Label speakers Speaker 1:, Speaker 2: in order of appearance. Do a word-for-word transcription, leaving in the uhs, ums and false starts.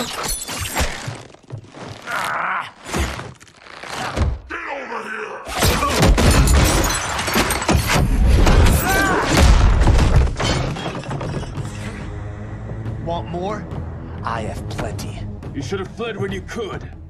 Speaker 1: Want more? I have plenty.
Speaker 2: You should have fled when you could.